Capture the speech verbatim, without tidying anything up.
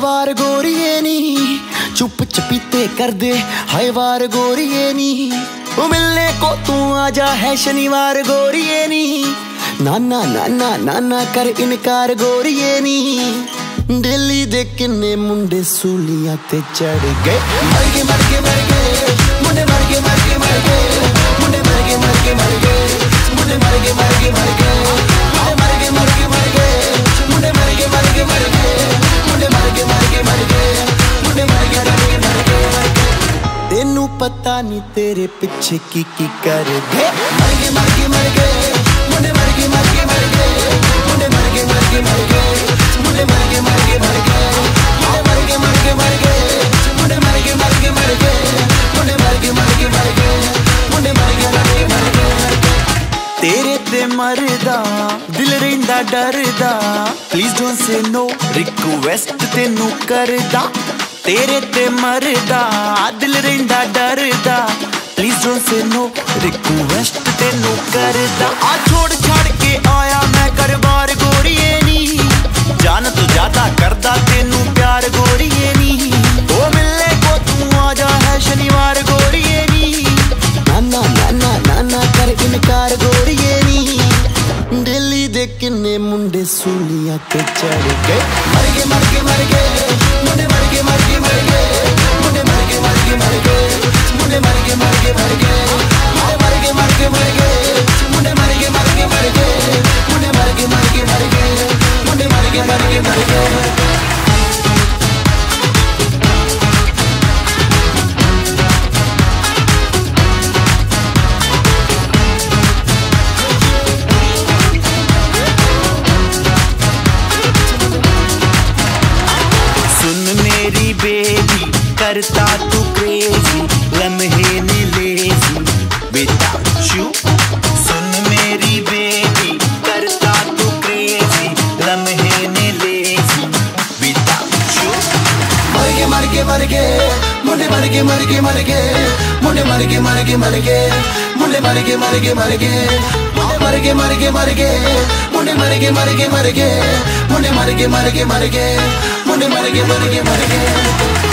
वार गोरिए नी, चुप चपीते कर दे हाय वार गोरिए नी। वो मिलने को तू आजा है शनिवार गोरिए नी। नाना नाना नाना कर इनकार गोरिए नी। दिल्ली दे किन्ने मुंडे सूलियां ते चढ़ गए। मर गए मर गए मर गए मुंडे, मर गए मर गए मर गए मुंडे, मर गए मर गए मर गए मुंडे, मर गए मर गए मर गए मुंडे, मर गए मर गए मर गए मुंडे, मर गए मर गए मर गए मुंडे, मर गए मर गए मर गए मुंडे, मर गए मर गए मर गए। तेनू पता नहीं तेरे पीछे की की कर गए। मर गए मर गए मर गए मुंडे, मर गए मर गए मर गए मुंडे, मर गए मर गए मर गए मुंडे, मर गए मर गए मर गए मुंडे, मर गए मर गए मर गए मुंडे, मर गए मर गए मर गए मुंडे, मर गए मर गए मर गए मुंडे, मर गए मर गए मर गए। तेरे ते मरदा दिल रहिंदा डरदा, please don't say no request तेनू करदा। तेरे ते मरदा दिल रहिंदा डरदा, please don't say no request तेनू करदा। आ छोड़ छाड़ के आया मैं कर बार गोरिए नी, जान तो ज्यादा करदा तेनू प्यार गोरिए नी। ओ मिलने को तू आजा है शनिवार गोरिए नी। नाना नाना नाना कर इनकार गोरिए नी। दिल्ली दे किन्ने मुंडे सूलियां ते चढ़ गए। मर गए मर गए मर गए मुंडे, मर गए मर गए मर गए मुंडे, मर गए मर गए मर गए मुंडे, मर गए मर गए मर गए मुंडे, मर गए मर गए मर गए मुंडे, मर गए मर गए मर गए मुंडे, मर गए मर गए मर गए मुंडे, मर गए मर गए मर गए। मेरी बेबी करता तू क्रेजी, लम्हे ने लेजी विदाउट यू। सुन मेरी बेबी करता तू क्रेजी, लम्हे ने लेजी विदाउट यू। मर गए मर गए मर गए मुंडे, मर गए मर गए मर गए मुंडे, मर गए मर गए मर गए मुंडे, मर गए मर गए मर गए मुंडे, मर गए मर गए मर गए मुंडे, मर गए मर गए मर गए मुंडे, मर गए मर गए मर गए मुंडे, मर गए मर गए मर गए।